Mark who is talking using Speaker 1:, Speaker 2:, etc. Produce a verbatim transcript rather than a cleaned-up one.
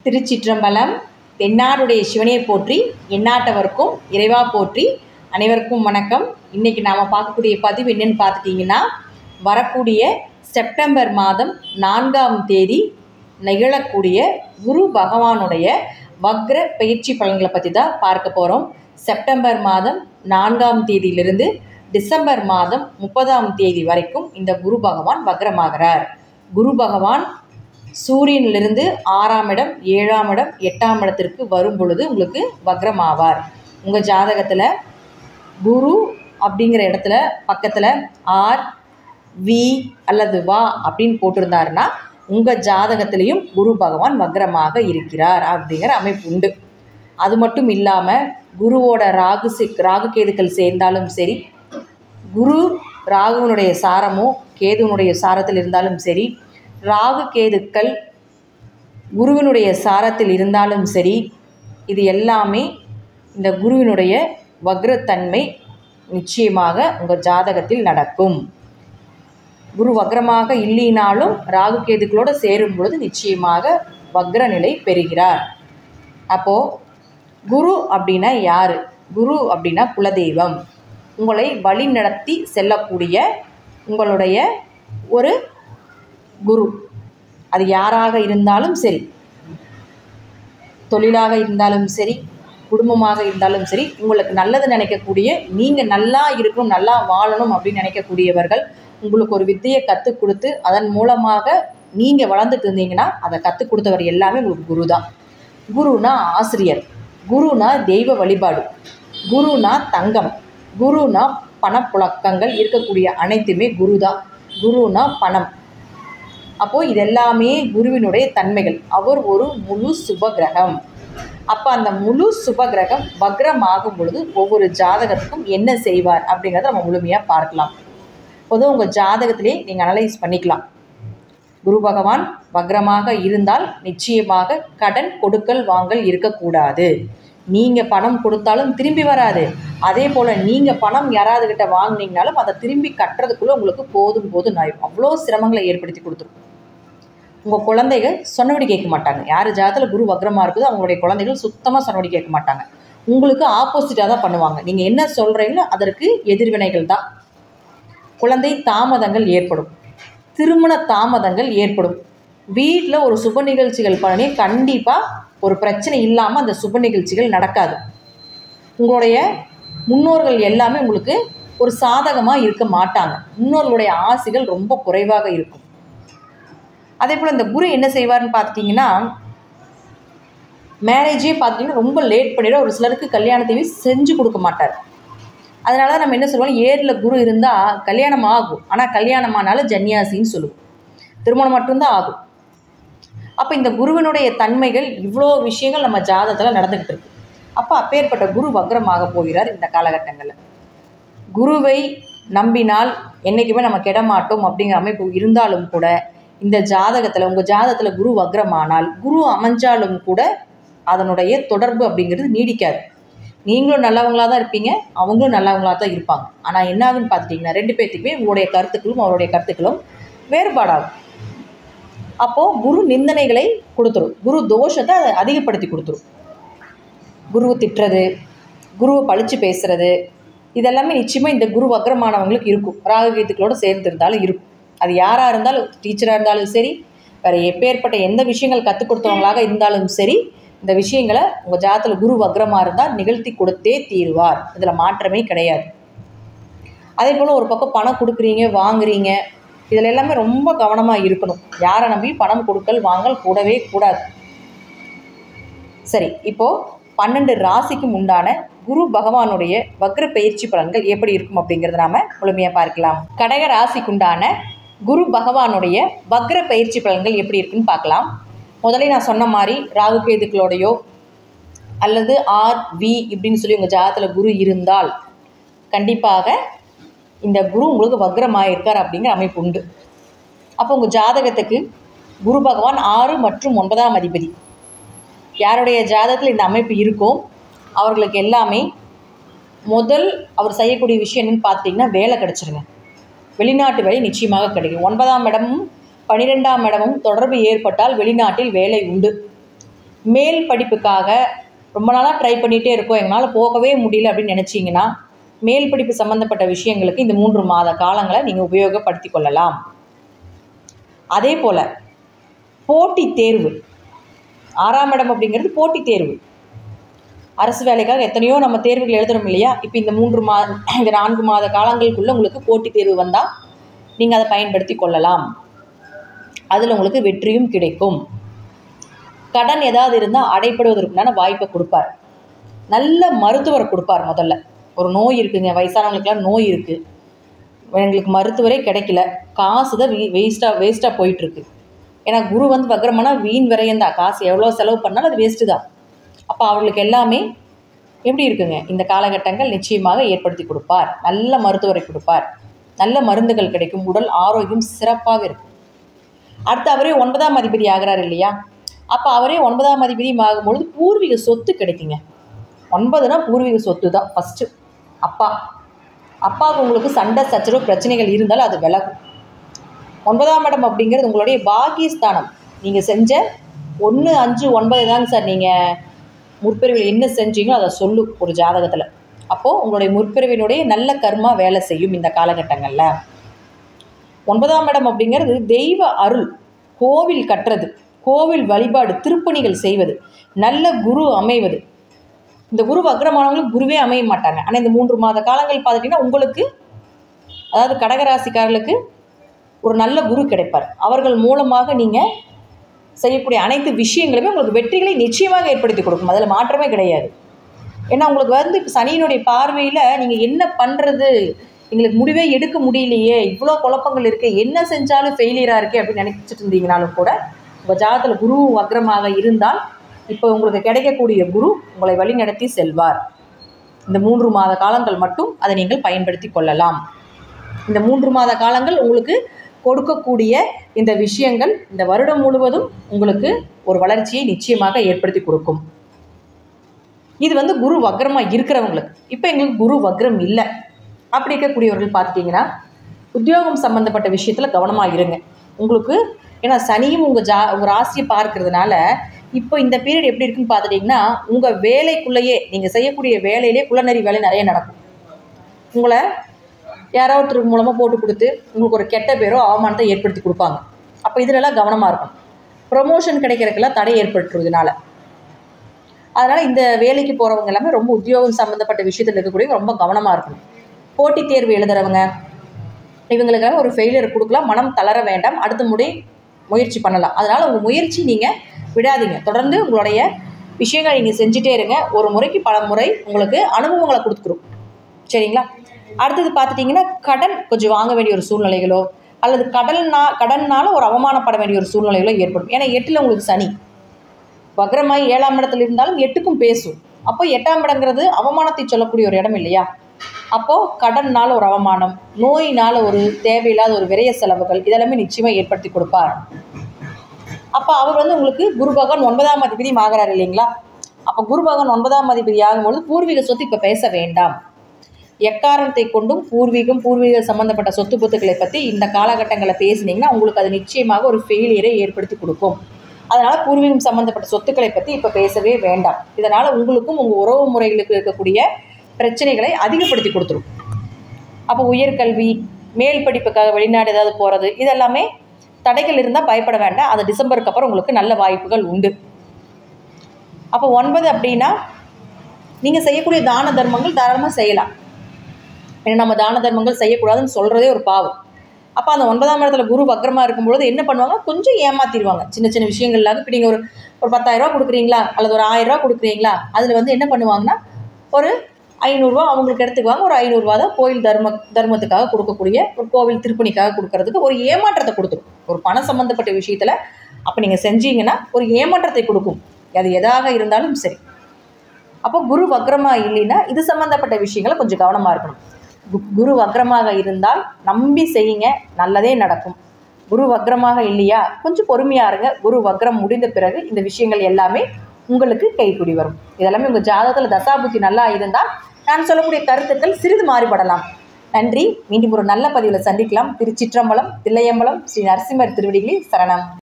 Speaker 1: திருச்சிற்றம்பலம். தென்னாடுடைய சிவனையை போற்றி, எந்நாட்டவருக்கும் இறைவா போற்றி. அனைவருக்கும் வணக்கம். இன்றைக்கி நாம் பார்க்கக்கூடிய பதிவு என்னென்னு பார்த்துட்டிங்கன்னா, வரக்கூடிய செப்டம்பர் மாதம் நான்காம் தேதி நிகழக்கூடிய குரு பகவானுடைய வக்ர பயிற்சி பலன்களை பற்றி தான் பார்க்க போகிறோம். செப்டம்பர் மாதம் நான்காம் தேதியிலிருந்து டிசம்பர் மாதம் முப்பதாம் தேதி வரைக்கும் இந்த குரு பகவான் வக்ரமாகிறார். குரு பகவான் சூரியனிலிருந்து ஆறாம் இடம், ஏழாம் இடம், எட்டாம் இடத்திற்கு வரும் பொழுது உங்களுக்கு வக்ரமாவார். உங்கள் ஜாதகத்தில் குரு அப்படிங்கிற இடத்துல பக்கத்தில் ஆர் வி அல்லது வா அப்படின்னு போட்டிருந்தாருன்னா உங்கள் ஜாதகத்திலையும் குரு பகவான் வக்ரமாக இருக்கிறார் அப்படிங்கிற அமைப்பு உண்டு. அது மட்டும் இல்லாமல் குருவோட ராகு சி ராகு கேதுக்கள் சேர்ந்தாலும் சரி, குரு ராகுவனுடைய சாரமோ கேதுவனுடைய சாரத்தில் இருந்தாலும் சரி, ராகு கேதுக்கள் குருவினுடைய சாரத்தில் இருந்தாலும் சரி, இது எல்லாமே இந்த குருவினுடைய வக்ரத்தன்மை நிச்சயமாக உங்கள் ஜாதகத்தில் நடக்கும். குரு வக்ரமாக இல்லைனாலும் ராகு கேதுக்களோடு சேரும் பொழுது நிச்சயமாக வக்ர நிலை பெறுகிறார். அப்போது குரு அப்படின்னா யார்? குரு அப்படின்னா குலதெய்வம். உங்களை வழி நடத்தி செல்லக்கூடிய உங்களுடைய ஒரு குரு. அது யாராக இருந்தாலும் சரி, தொழிலாக இருந்தாலும் சரி, குடும்பமாக இருந்தாலும் சரி, உங்களுக்கு நல்லது நினைக்கக்கூடிய, நீங்கள் நல்லா இருக்கணும், நல்லா வாழணும் அப்படின்னு நினைக்கக்கூடியவர்கள் உங்களுக்கு ஒரு வித்தையை கற்றுக் கொடுத்து அதன் மூலமாக நீங்கள் வளர்ந்துட்டு இருந்தீங்கன்னா அதை கற்றுக் கொடுத்தவர் எல்லாமே உங்களுக்கு குரு தான். குருனா ஆசிரியர், குருனா தெய்வ வழிபாடு, குருனா தங்கம், குருனா பணப்புழக்கங்கள் இருக்கக்கூடிய அனைத்துமே குரு தான். குருனா பணம். அப்போது இதெல்லாமே குருவினுடைய தன்மைகள். அவர் ஒரு முழு சுபகிரகம். அப்போ அந்த முழு சுபகிரகம் வக்ரமாகும் பொழுது ஒவ்வொரு ஜாதகத்துக்கும் என்ன செய்வார் அப்படிங்கிறத நம்ம முழுமையாக பார்க்கலாம். பொதுவாக உங்கள் ஜாதகத்திலே நீங்கள் அனலைஸ் பண்ணிக்கலாம். குரு பகவான் வக்ரமாக இருந்தால் நிச்சயமாக கடன் கொடுக்கல் வாங்கல் இருக்கக்கூடாது. நீங்கள் பணம் கொடுத்தாலும் திரும்பி வராது. அதே போல் நீங்கள் பணம் யாராவதுகிட்ட வாங்கினீங்கனாலும் அதை திரும்பி கட்டுறதுக்குள்ளே உங்களுக்கு போதும் போதும் ஆயிடும். அவ்வளோ சிரமங்களை ஏற்படுத்தி கொடுத்துரும். உங்கள் குழந்தைகள் சொன்னபடி கேட்க மாட்டாங்க. யார் ஜாதகத்தில் குரு வக்ரமாக இருக்குதோ அவங்களுடைய குழந்தைகள் சுத்தமாக சொன்னபடி கேட்க மாட்டாங்க. உங்களுக்கு ஆப்போசிட்டாக தான் பண்ணுவாங்க. நீங்கள் என்ன சொல்கிறீங்களோ அதற்கு எதிர்வினைகள் தான். குழந்தை தாமதங்கள் ஏற்படும், திருமண தாமதங்கள் ஏற்படும். வீட்டில் ஒரு சுப நிகழ்ச்சிகள் பண்ணி கண்டிப்பாக ஒரு பிரச்சனை இல்லாமல் அந்த சுப நிகழ்ச்சிகள் நடக்காது. உங்களுடைய முன்னோர்கள் எல்லாமே உங்களுக்கு ஒரு சாதகமாக இருக்க மாட்டாங்க. முன்னோர்களுடைய ஆசைகள் ரொம்ப குறைவாக இருக்கும். அதே போல் இந்த குரு என்ன செய்வார்னு பார்த்துட்டிங்கன்னா, மேரேஜே பார்த்திங்கன்னா ரொம்ப லேட் பண்ணிவிட, ஒரு சிலருக்கு கல்யாணத்தையும் செஞ்சு கொடுக்க மாட்டார். அதனால தான் நம்ம என்ன சொல்லுவோம், ஏரில் குரு இருந்தால் கல்யாணம் ஆகும், ஆனால் கல்யாணம் ஆனாலும் ஜன்னியாசின்னு சொல்லுவோம், திருமணம் மட்டும்தான் ஆகும். அப்போ இந்த குருவினுடைய தன்மைகள் இவ்வளோ விஷயங்கள் நம்ம ஜாதகத்தில் நடந்துக்கிட்டு இருக்கு. அப்போ அப்பேற்பட்ட குரு வக்ரமாக போகிறார் இந்த காலகட்டங்களில். குருவை நம்பினால் என்றைக்குமே நம்ம கெடமாட்டோம் அப்படிங்கிற அமைப்பு இருந்தாலும் கூட இந்த ஜாதகத்தில் உங்கள் ஜாதகத்தில் குரு வக்ரமானால் குரு அமைஞ்சாலும் கூட அதனுடைய தொடர்பு அப்படிங்கிறது நீடிக்காது. நீங்களும் நல்லவங்களாக தான் இருப்பீங்க, அவங்களும் நல்லவங்களாக தான் இருப்பாங்க. ஆனால் என்ன ஆகுன்னு பார்த்துட்டிங்கன்னா ரெண்டு பேர்த்துக்குமே உங்களுடைய கருத்துக்களும் அவருடைய கருத்துக்களும் வேறுபாடாகும். அப்போது குரு நிந்தனைகளை கொடுத்துரும், குரு தோஷத்தை அதை அதிகப்படுத்தி கொடுத்துரும். குருவை திட்டுறது, குருவை பழித்து பேசுகிறது, இதெல்லாமே நிச்சயமாக இந்த குரு வக்ரமானவங்களுக்கு இருக்கும். ராகு கேதுக்களோடு சேர்ந்து இருந்தாலும் இருக்கும். அது யாராக இருந்தாலும், டீச்சராக இருந்தாலும் சரி, வேறு எப்பேற்பட்ட எந்த விஷயங்கள் கற்றுக் கொடுத்தவங்களாக இருந்தாலும் சரி, இந்த விஷயங்களை உங்கள் ஜாதகத்தில் குரு வக்ரமாக இருந்தால் நிகழ்த்தி கொடுத்தே தீருவார். இதில் மாற்றமே கிடையாது. அதே போல் ஒரு பக்கம் பணம் கொடுக்குறீங்க, வாங்குறீங்க, இதில் எல்லாமே ரொம்ப கவனமாக இருக்கணும். யாரை நம்பி பணம் கொடுக்கல் வாங்கல் கூடவே கூடாது. சரி, இப்போது பன்னெண்டு ராசிக்கும் உண்டான குரு பகவானுடைய வக்ர பயிற்சி பலன்கள் எப்படி இருக்கும் அப்படிங்கிறத நாம் முழுமையாக பார்க்கலாம். கடக ராசிக்குண்டான குரு பகவானுடைய வக்ர பயிற்சி பலன்கள் எப்படி இருக்குன்னு பார்க்கலாம். முதல்ல நான் சொன்ன மாதிரி ராகு கேதுக்களோடையோ அல்லது ஆர் வி இப்படின்னு சொல்லி உங்கள் ஜாதகத்தில் குரு இருந்தால் கண்டிப்பாக இந்த குரு உங்களுக்கு வக்ரமாக இருக்கார் அப்படிங்கிற அமைப்பு உண்டு. அப்போ உங்கள் ஜாதகத்துக்கு குரு பகவான் ஆறு மற்றும் ஒன்பதாம் அதிபதி. யாருடைய ஜாதகத்தில் இந்த அமைப்பு இருக்கோ அவர்களுக்கு எல்லாமே முதல் அவர் செய்யக்கூடிய விஷயம் என்னென்னு பார்த்திங்கன்னா வேலை கிடச்சிருங்க. வெளிநாட்டு வேலை நிச்சயமாக கிடைக்கும். ஒன்பதாம் இடமும் பன்னிரெண்டாம் இடமும் தொடர்பு ஏற்பட்டால் வெளிநாட்டில் வேலை உண்டு. மேல் படிப்புக்காக ரொம்ப நாளாக ட்ரை பண்ணிகிட்டே இருக்கோம், எங்களால் போகவே முடியல அப்படின்னு நினச்சிங்கன்னா மேல் படிப்பு சம்மந்தப்பட்ட விஷயங்களுக்கு இந்த மூன்று மாத காலங்களை நீங்கள் உபயோகப்படுத்தி கொள்ளலாம். அதே போல் போட்டித் தேர்வு, ஆறாம் இடம் அப்படிங்கிறது போட்டித் தேர்வு. அரசு வேலைக்காக எத்தனையோ நம்ம தேர்வுகள் எழுதுறோம் இல்லையா? இப்போ இந்த மூன்று மா இந்த நான்கு மாத காலங்களுக்குள்ளே உங்களுக்கு போட்டித் தேர்வு வந்தால் நீங்கள் அதை பயன்படுத்தி கொள்ளலாம். அதில் உங்களுக்கு வெற்றியும் கிடைக்கும். கடன் ஏதாவது இருந்தால் அடைப்படுவதற்குண்டான வாய்ப்பை கொடுப்பார். நல்ல மருத்துவர் கொடுப்பார். முதல்ல ஒரு நோய் இருக்குங்க, வயசானவங்களுக்கெல்லாம் நோய் இருக்குது, எங்களுக்கு மருத்துவரே கிடைக்கல, காசு தான் வீ வேஸ்ட்டாக வேஸ்ட்டாக போயிட்டுருக்கு. ஏன்னா குரு வந்து வக்ரமானா வீண் விரயந்தான், காசு எவ்வளோ செலவு பண்ணாலும் அது வேஸ்ட்டு தான். அப்போ அவர்களுக்கு எல்லாமே எப்படி இருக்குங்க, இந்த காலகட்டங்கள் நிச்சயமாக ஏற்படுத்தி கொடுப்பார். நல்ல மருத்துவரை கொடுப்பார், நல்ல மருந்துகள் கிடைக்கும், உடல் ஆரோக்கியம் சிறப்பாக இருக்கும். அடுத்து அவரே ஒன்பதாம் அதிபதி ஆகிறார் இல்லையா? அப்போ அவரே ஒன்பதாம் அதிபதி ஆகும்பொழுது பூர்வீக சொத்து கிடைக்குங்க. ஒன்பதுனா பூர்வீக சொத்து தான் ஃபஸ்ட்டு. அப்பா அப்பாவுக்கு உங்களுக்கு சண்டை சச்சரவு பிரச்சனைகள் இருந்தாலும் அது விலகும். ஒன்பதாம் இடம் அப்படிங்கிறது உங்களுடைய பாக்கியஸ்தானம். நீங்கள் செஞ்ச ஒன்று அஞ்சு ஒன்பது தாங்க சார் நீங்கள் முற்பிறவியில் என்ன செஞ்சீங்களோ அதை சொல்லும் ஒரு ஜாதகத்தில். அப்போது உங்களுடைய முற்பிறவினுடைய நல்ல கர்மா வேலை செய்யும் இந்த காலகட்டங்களில். ஒன்பதாம் இடம் அப்படிங்கிறது தெய்வ அருள், கோவில் கட்டுறது, கோவில் வழிபாடு, திருப்பணிகள் செய்வது, நல்ல குரு அமைவது. இந்த குரு வக்ரமானவங்களுக்கு குருவே அமைய மாட்டாங்க. ஆனால் இந்த மூன்று மாத காலங்கள் பார்த்துட்டிங்கன்னா உங்களுக்கு, அதாவது கடகராசிக்காரர்களுக்கு ஒரு நல்ல குரு கிடைப்பார். அவர்கள் மூலமாக நீங்கள் செய்யக்கூடிய அனைத்து விஷயங்களுமே உங்களுக்கு வெற்றிகளை நிச்சயமாக ஏற்படுத்தி கொடுக்கும். அதில் மாற்றமே கிடையாது. ஏன்னா உங்களுக்கு வந்து இப்போ சனியினுடைய பார்வையில் நீங்கள் என்ன பண்ணுறது, எங்களுக்கு முடிவே எடுக்க முடியலையே, இவ்வளோ குழப்பங்கள் இருக்குது, என்ன செஞ்சாலும் ஃபெயிலியராக இருக்கே அப்படின்னு நினச்சிட்டு இருந்தீங்கனாலும் கூட உங்கள் ஜாதகத்தில் குரு வக்ரமாக இருந்தால் இப்போ உங்களுக்கு கிடைக்கக்கூடிய குரு உங்களை வழிநடத்தி செல்வார். இந்த மூன்று மாத காலங்கள் மட்டும் அதை நீங்கள் பயன்படுத்தி கொள்ளலாம். இந்த மூன்று மாத காலங்கள் உங்களுக்கு கொடுக்கக்கூடிய இந்த விஷயங்கள் இந்த வருடம் முழுவதும் உங்களுக்கு ஒரு வளர்ச்சியை நிச்சயமாக ஏற்படுத்தி கொடுக்கும். இது வந்து குரு வக்ரமாக இருக்கிறவங்களுக்கு. இப்போ எங்களுக்கு குரு வக்ரம் இல்லை அப்படி இருக்கக்கூடியவர்கள் பார்த்துட்டிங்கன்னா உத்தியோகம் சம்மந்தப்பட்ட விஷயத்தில் கவனமாக இருங்க. உங்களுக்கு ஏன்னா சனியும் உங்கள் ஜா உங்கள் ராசியை பார்க்கறதுனால இப்போ இந்த பீரியட் எப்படி இருக்குன்னு பார்த்துட்டிங்கன்னா உங்கள் வேலைக்குள்ளேயே நீங்கள் செய்யக்கூடிய வேலையிலே குள்ளநரி வேலை நிறைய நடக்கும். உங்களை யாரோ ஒருத்தர் மூலமாக போட்டு கொடுத்து உங்களுக்கு ஒரு கெட்ட பேரோ அவமானத்தை ஏற்படுத்தி கொடுப்பாங்க. அப்போ இதிலெல்லாம் கவனமாக இருக்கும். ப்ரொமோஷன் கிடைக்கிறதுக்கெல்லாம் தடை ஏற்பட்டுருவதுனால அதனால் இந்த வேலைக்கு போகிறவங்க எல்லாமே ரொம்ப உத்தியோகம் சம்மந்தப்பட்ட விஷயத்தில் இருக்கக்கூடிய ரொம்ப கவனமாக இருக்கணும். போட்டித் தேர்வு எழுதுகிறவங்க இவங்களுக்காக ஒரு ஃபெயிலியர் கொடுக்கலாம், மனம் தளர வேண்டாம், அடுத்த முறை முயற்சி பண்ணலாம். அதனால் உங்கள் முயற்சி நீங்கள் விடாதீங்க, தொடர்ந்து உங்களுடைய விஷயங்களை நீங்கள் செஞ்சுட்டே இருங்க. ஒரு முறைக்கு பல முறை உங்களுக்கு அனுபவங்களை கொடுத்துரும். சரிங்களா? அடுத்தது பார்த்துட்டிங்கன்னா கடன் கொஞ்சம் வாங்க வேண்டிய ஒரு சூழ்நிலைகளோ அல்லது கடல்னா கடன்னால ஒரு அவமானப்பட வேண்டிய ஒரு சூழ்நிலைகளோ ஏற்படும். ஏன்னா எட்டில் உங்களுக்கு சனி வக்ரமாய் ஏழாம் இடத்துல இருந்தாலும் எட்டுக்கும் பேசும். அப்போ எட்டாம் இடங்கிறது அவமானத்தை சொல்லக்கூடிய ஒரு இடம் இல்லையா? அப்போது கடன்னால் ஒரு அவமானம், நோயினால் ஒரு தேவையில்லாத ஒரு விரைய செலவுகள் இதெல்லாமே நிச்சயமாக ஏற்படுத்தி கொடுப்பார். அப்போ அவர் வந்து உங்களுக்கு குரு பகவான் ஒன்பதாம் அதிபதி ஆகிறார் இல்லைங்களா? அப்போ குரு பகவான் ஒன்பதாம் அதிபதி ஆகும்பொழுது பூர்வீக சொத்து இப்போ பேச வேண்டாம். எக்காரணத்தை கொண்டும் பூர்வீகம் பூர்வீக சம்மந்தப்பட்ட சொத்து பொத்துக்களை பற்றி இந்த காலகட்டங்களை பேசினீங்கன்னா உங்களுக்கு அது நிச்சயமாக ஒரு ஃபெயிலியரை ஏற்படுத்தி கொடுக்கும். அதனால் பூர்வீகம் சம்மந்தப்பட்ட சொத்துக்களை பற்றி இப்போ பேசவே வேண்டாம். இதனால் உங்களுக்கும் உங்கள் உறவு முறைகளுக்கு இருக்கக்கூடிய பிரச்சனைகளை அதிகப்படுத்தி கொடுத்துரும். அப்போ உயர்கல்வி, மேல் படிப்புக்காக வெளிநாடு ஏதாவது போகிறது இதெல்லாமே தடைகள் இருந்தால் பயப்பட வேண்டாம். அது டிசம்பருக்கு அப்புறம் உங்களுக்கு நல்ல வாய்ப்புகள் உண்டு. அப்போ ஒன்பது அப்படின்னா நீங்கள் செய்யக்கூடிய தான தர்மங்கள் தாராளமாக செய்யலாம். ஏன்னா நம்ம தான தர்மங்கள் செய்யக்கூடாதுன்னு சொல்கிறதே ஒரு பாவம். அப்போ அந்த ஒன்பதாம் இடத்துல குரு வக்ரமாக இருக்கும்பொழுது என்ன பண்ணுவாங்க, கொஞ்சம் ஏமாற்றிடுவாங்க சின்ன சின்ன விஷயங்கள்லாக. இப்போ நீங்கள் ஒரு ஒரு பத்தாயிரரூவா கொடுக்குறீங்களா அல்லது ஒரு ஆயிரரூவா கொடுக்குறீங்களா, அதில் வந்து என்ன பண்ணுவாங்கன்னா ஒரு ஐநூறுரூவா அவங்களுக்கு எடுத்துக்குவாங்க. ஒரு ஐநூறுரூவா தான் கோயில் தர்ம தர்மத்துக்காக கொடுக்கக்கூடிய ஒரு கோவில் திருப்பணிக்காக கொடுக்கறதுக்கு ஒரு ஏமாற்றத்தை கொடுத்துரும். ஒரு பண சம்மந்தப்பட்ட விஷயத்தில் அப்போ நீங்கள் செஞ்சீங்கன்னா ஒரு ஏமாற்றத்தை கொடுக்கும். அது எதாக இருந்தாலும் சரி. அப்போ குரு வக்ரமாக இல்லைன்னா இது சம்மந்தப்பட்ட விஷயங்களை கொஞ்சம் கவனமாக இருக்கணும். குரு வக்ரமாக இருந்தால் நம்பி செய்யுங்க, நல்லதே நடக்கும். குரு வக்ரமாக இல்லையா கொஞ்சம் பொறுமையாக இருங்க. குரு வக்ரம் முடிந்த பிறகு இந்த விஷயங்கள் எல்லாமே உங்களுக்கு கைக்கூடி வரும். இதெல்லாமே உங்கள் ஜாதகத்தில் தசாபுத்தி நல்லா இருந்தால் நான் சொல்லக்கூடிய கருத்துக்கள் சிறிது மாறுபடலாம். நன்றி. மீண்டும் ஒரு நல்ல பதிவில் சந்திக்கலாம். திருச்சிற்றம்பலம், தில்லையம்பலம், ஸ்ரீ நரசிம்மர் திருவடிகளில் சரணம்.